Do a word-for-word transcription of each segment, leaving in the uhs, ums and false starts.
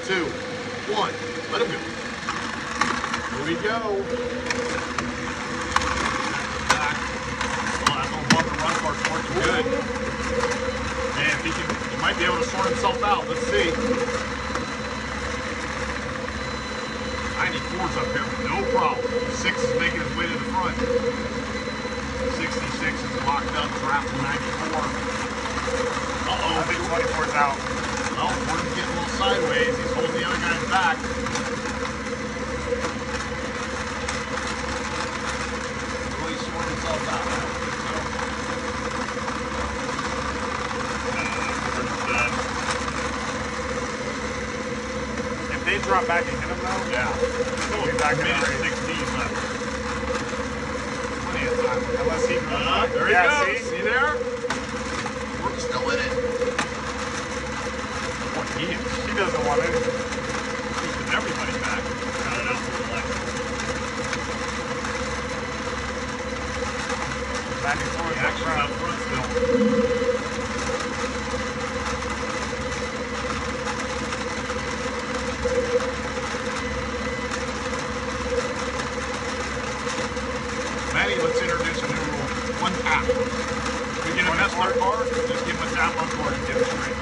two, one. Let him go. Here we go. Back. Still has a little bumper run parts working good. Man, if he can, he might be able to sort himself out. Let's see. ninety-four's up here, no problem. Six is making his way to the front. sixty-six is locked up, trapped to ninety-four. Uh-oh, I think twenty-four's out. Well, Gordon's getting a little sideways. He's holding the other guy's back. Will he sort himself out? I don't think so. If they drop back and hit him though, Yeah. he'll be back in minute already. sixteen left. Plenty of time. Unless he goes Uh, back. there he Yeah, goes. see? See there? We're still in it. Boy, he is He doesn't want it. keeping everybody back. I don't know. ninety-four The is up action's front. up front still. Manny, let's introduce a new rule. One tap. If we get a mess our car, just give him a tap on board and get it straight.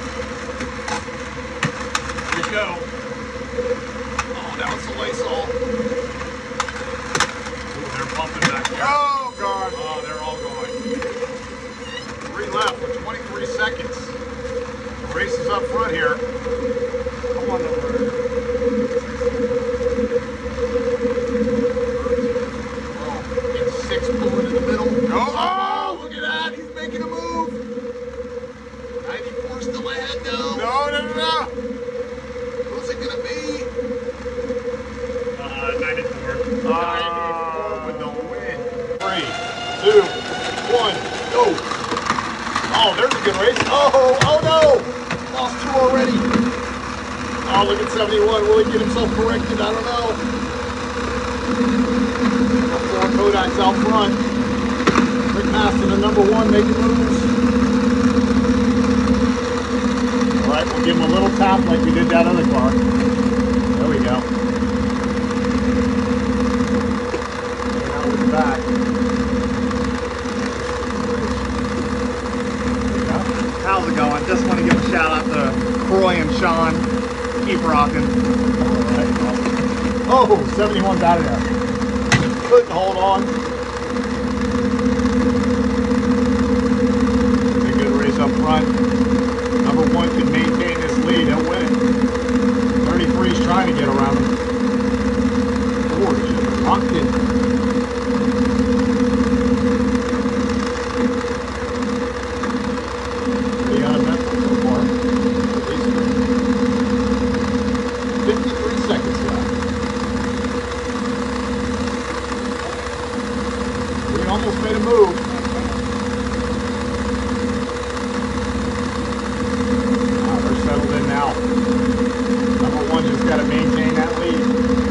Here we go. Oh, now it's the Lysol. Ooh, they're pumping back here. Oh, God. Oh, they're all going. Three left with twenty-three seconds. The race is up front here. Come on over. Oh, and six pulling in the middle. Oh, Oh, look at that. He's making a move. ninety-four still ahead though. no, no, no, no. Who's it going to be? Uh, ninety-four. ninety-four with the win. Three, two, one, go. Oh, there's a good race. Oh, oh no. Lost two already. Oh, look at seventy-one. Will he get himself corrected? I don't know. Four Kodaks out front. Rick Maston, the number one, making moves. All right, we'll give him a little tap like we did that other car. There we go. Now we're back. How's it going? Just want to give a shout out to Croy and Sean. Keep rocking. Oh, seventy-one's out of there. Couldn't hold on. A good race up front. Number one can maintain this lead. He'll win it. thirty-three's trying to get around him. Ford is just locked in. Pretty uneventful so far. At least fifty-three seconds left. We almost made a move. Ah, they're settled in now. Number one just got to maintain that lead.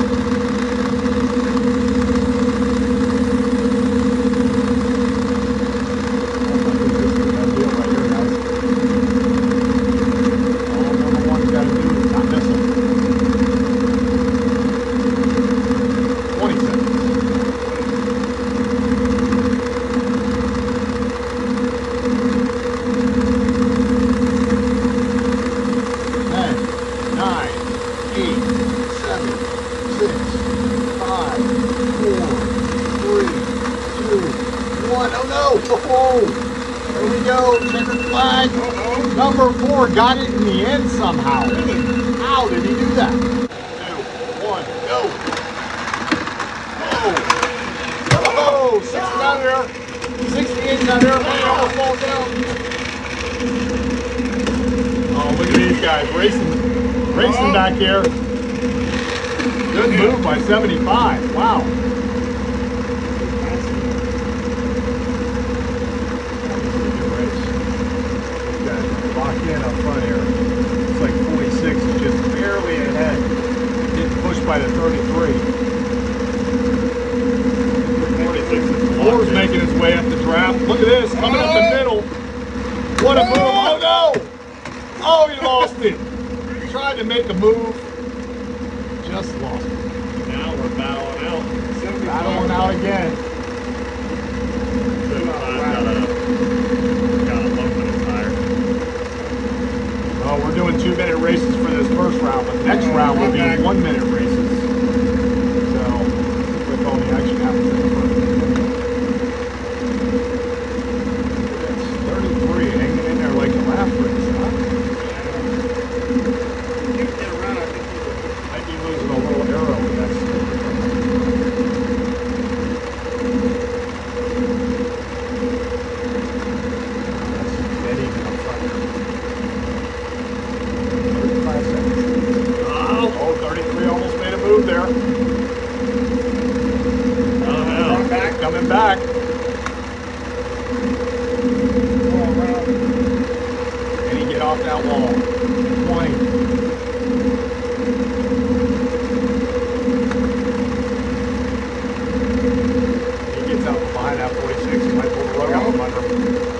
There we go, checkered flag. Number four got it in the end somehow. How did he do that? Two, one, go. Oh, oh, sixty down there. sixty-eight down there. Man, almost falls down. Oh, look at these guys racing, racing back here. Good move by seventy-five. Wow. In up front here. It's like forty-six is just barely ahead. Getting pushed by the thirty-three. forty-six is Moore's making his way up the draft. Look at this, coming up the middle. What a move. Oh no! Oh, he lost it. He tried to make a move. just lost it. Now we're battling out. Battling out again. Oh, we're doing two minute races for this first round, but the next oh, round will be back. one minute races. So, with all the action happens in the first. It's thirty-three, hanging in there like the last race, huh? You can get around, I think you might be losing a little arrow with that stick. That's dead even up front. thirty-five seconds. Oh, oh, thirty-three almost made a move there. Oh, no. Coming back, coming back. Can he get off that wall? twenty. He gets out from behind that forty-six. He might pull the rug out from under him.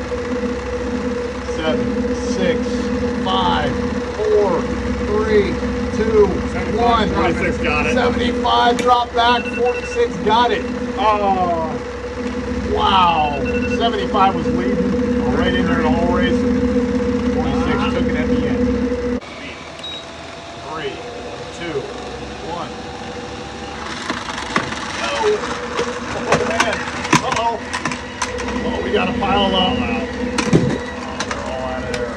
Seven, six, five, four, three, two, one. forty-six got it. seventy-five dropped back. forty-six got it. Oh, wow. seventy-five was leading right in there the whole race. forty-six took it at the end. Three, two, one. Go. Oh, man. Uh-oh. Oh, we got a pile up. Oh, they're all out of there.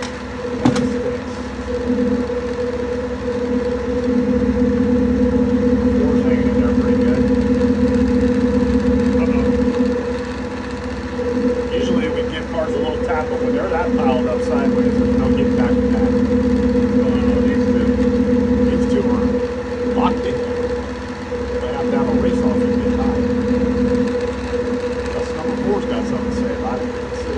Four's hanging in there pretty good. Uh-oh. Usually we give cars a little tap, but when they're that piled up sideways, there's no getting back to that. These two, these two are locked in. Might have to have a race off and get high. That's number four's got something to say about it. Let's see.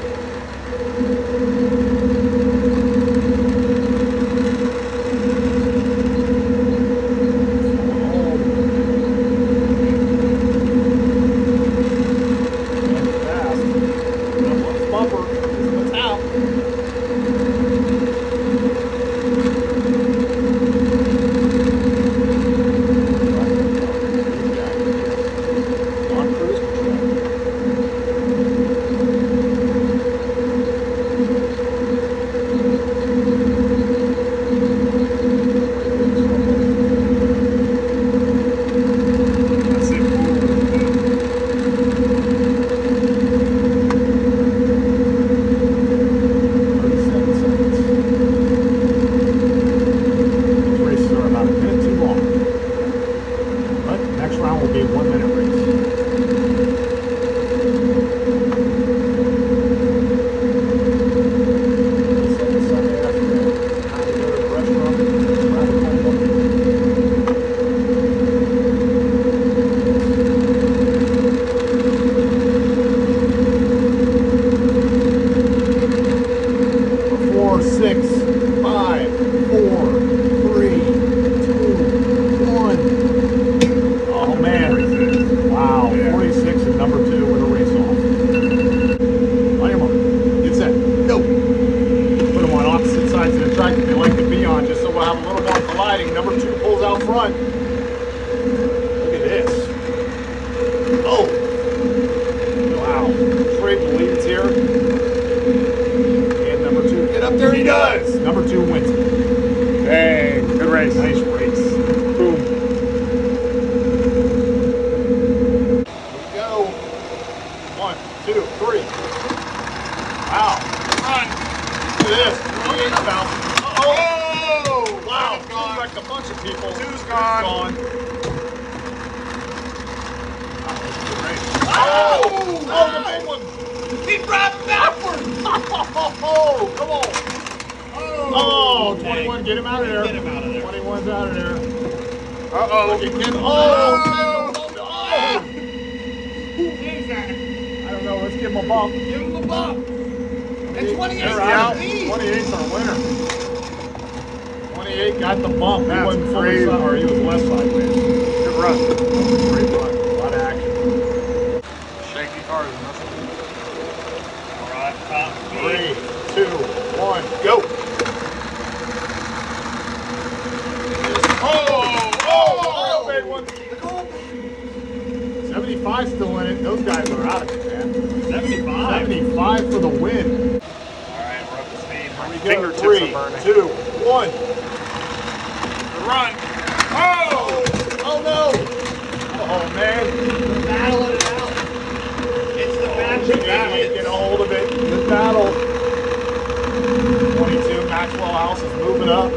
five for the win. Alright, we're up to speed. My We go. fingertips Three, are burning. two, one. The run! Oh! Oh no! Oh man. Battle it out. It's the match of eighty-eight, get a hold of it. Good battle. twenty-two, Maxwell House is moving up.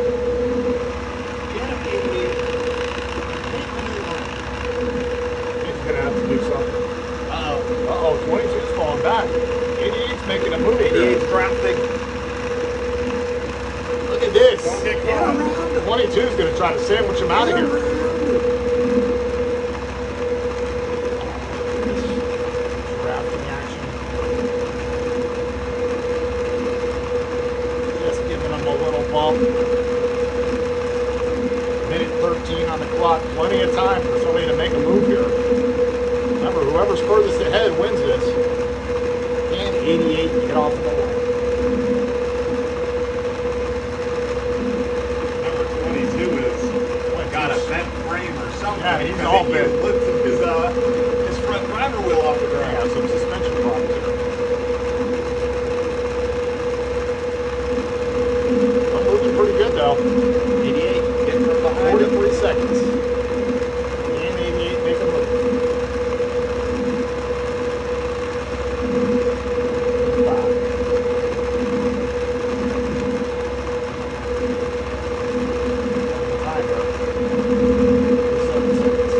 He's gonna have to do something. Uh-oh. Uh-oh, twenty-two's falling back. eighty-eight's making a move. eighty-eight's drafting. Look at this. Don't get caught. twenty-two's gonna try to sandwich him out of here. Drafting action. Just giving him a little bump. Minute thirteen on the clock. Plenty of time for somebody to make a move here. Remember, whoever's furthest ahead wins this. And eighty-eight can get off the wall. Number twenty-two is got a bent frame or something. Yeah, he's I all think he bent. lifted his, uh, his front driver wheel off the Yeah, ground. some suspension problems here. I'm moving pretty good though. eighty-eight, getting from behind him. forty-three seconds. And eighty-eight make a move. Five. Time up. Seven seconds.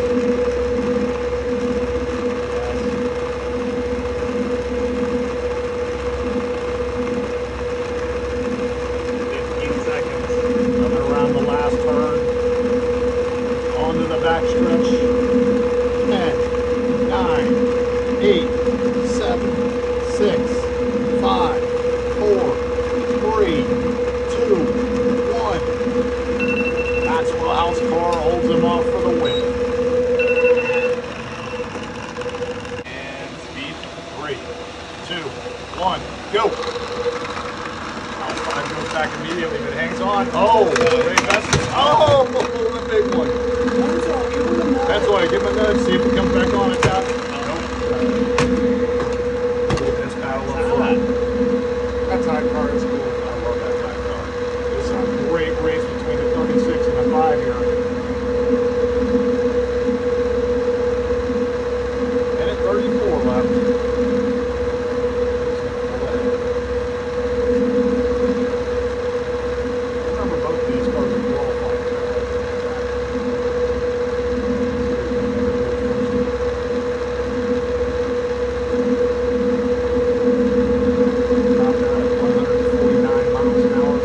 fifteen seconds. Coming around the last turn. Onto the back stretch. ten, nine, eight, seven, six, five, four, three, two, one. Maxwell House car holds him off for the win. And speed. Three, two, one, go. House five goes back immediately, but hangs on. Oh, Ray Vestas. Oh, the big one. That's why I give him a nudge, see if he comes back on it, Doc. This battle up front. That time car is cool. I love that time car. It's a great race between the thirty-six and the five here. Minute thirty-four left. Remember, both these cars are qualifying. Top out at one hundred forty-nine miles an hour.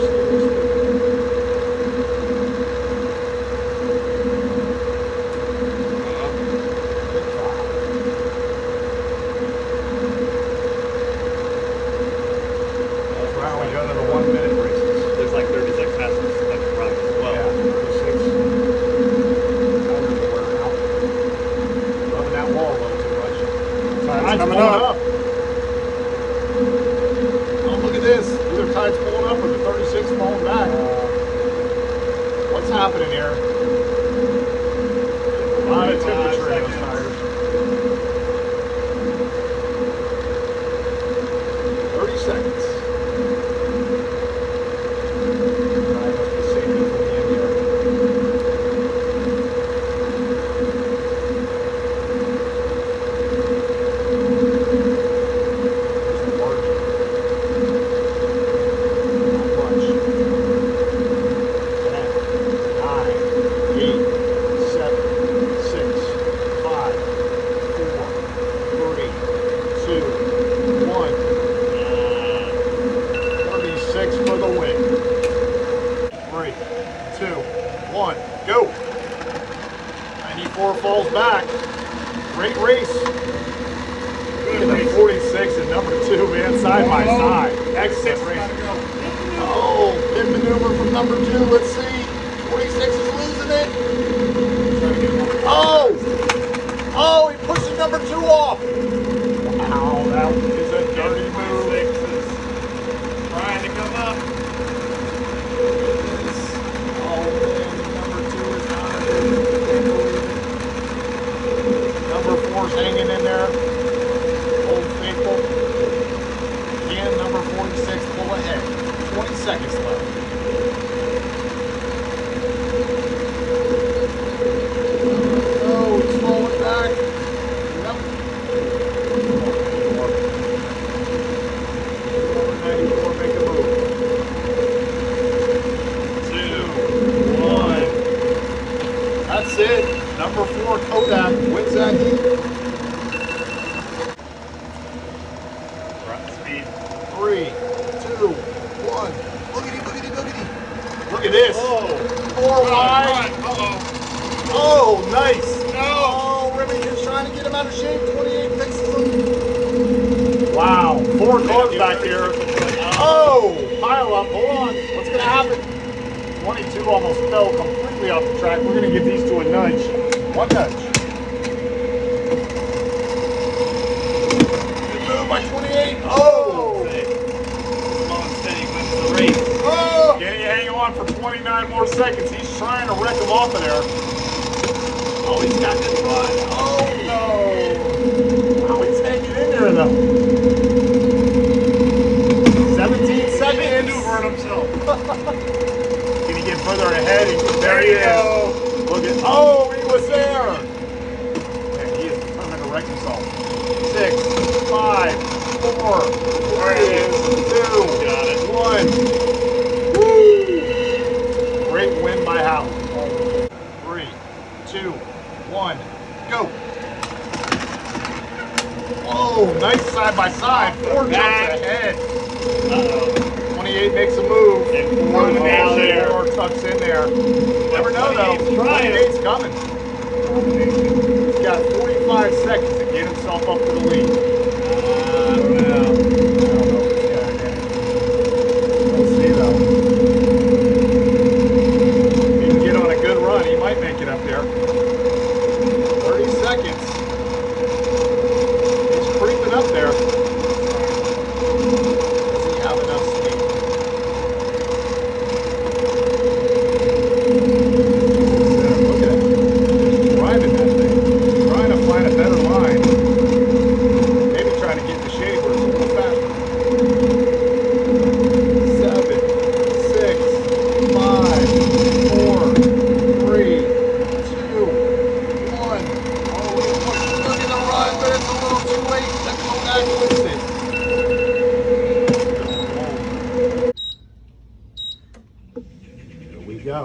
That's why we go to the one minute races. There's like thirty-six passes at the front as well. Yeah, thirty-six. Tires are wearing out. Rubbing that wall a little too much. Tide's Tide's coming pulling up. up. Oh, look at this. Either tide's pulling up or the thirty-six falling back. What's happening here? A lot of temperature in those tires. thirty seconds. Tide must be safety from the end here. There's the margin. Not much. ten, nine, eight, seven, six, five, four, three, two, one. thirty-six for the win. Three, two, one, go. ninety-four falls back. Great race. Look at the forty-six and number two, man, side by side. Excellent race. Oh, pit maneuver from number two. Let's see. forty-six is losing it. Oh! Oh, he pushes number two off. Wow, that is a dirty move. twenty-six is trying to come up. Oh, man, number two is not in. Number four's hanging in there. Old faithful. that. Wins that heat. Run speed. Three, two, one. Boogity, boogity, boogity. Look at this. Oh. Four wide. Uh-oh. Oh, nice. No. Oh, Remington's trying to get him out of shape. twenty-eight fixes him. Wow. Four cars back here. Oh, pile up. Hold on. What's going to happen? twenty-two almost fell completely off the track. We're going to give these two a nudge. One nudge. Good move by twenty-eight. Oh. Slow and steady wins the race. Oh. Can he hang on for twenty-nine more seconds? He's trying to wreck him off of there. Oh, he's got this run. Oh, no. Wow, he's hanging in there, though. seventeen seconds. Maneuvering himself. Can he get further ahead? He, there he is. Go. Look at, oh, he was there. Man, he is determined to wreck himself. Six, five, four, three, two, Got it. one. Woo! Great win by Howard. Three, two, one, go. Whoa, nice side by side. Four jumps ahead. Uh-oh. twenty-eight makes a move. And four down there. Four tucks in there. Never know though. trying. twenty-eight's coming. He's got forty-five seconds to get himself up to the lead. I don't know. I don't know if he's got it. We'll see though. He can get on a good run. He might make it up there. thirty seconds. He's creeping up there. Does he have enough speed? Look at him. Just driving that thing. Trying to find a better line. Maybe trying to get in the shade where it's a little faster. Seven, six, five, four, three, two, one. Oh, look at the run, but it's a little too late. The Kodak wins it. Here we go.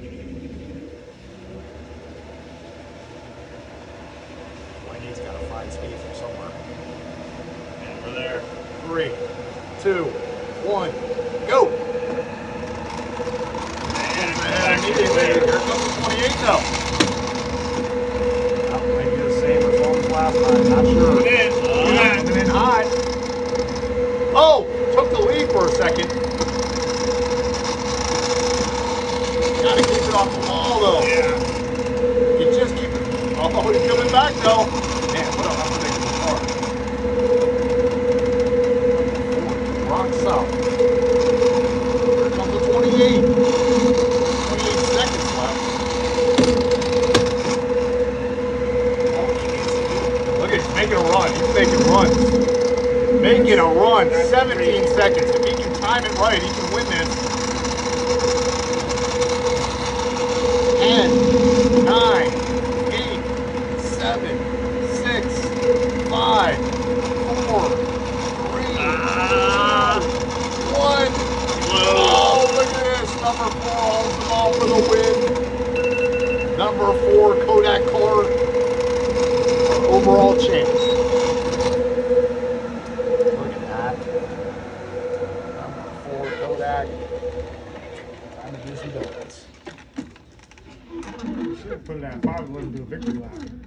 Wayne's got to find speed from somewhere. And we're there. Three, two, one, go. And And immediately, here comes the twenty-eight though. That might be the same result as last time, not sure. Coming in. Yeah, coming in hot. Oh, took the lead for a second. Gotta keep it off the wall though. Yeah. You just keep it. Oh, he's coming back though. Man, what a how big is the car? Rocks up. Here comes the twenty-eight. twenty-eight seconds left. Look at he's making a run. He's making runs. Making a run. seventeen seconds. If he can time it right, he can win this. ten, nine, eight, seven, six, five, four, three, Ah. two, one. Oh, look at this. Number four holds them all for the win. Number four, Kodak car, our overall champ. Look at that. Number four, Kodak. Time to do some donuts. Should have put it at five, let him do a victory lap.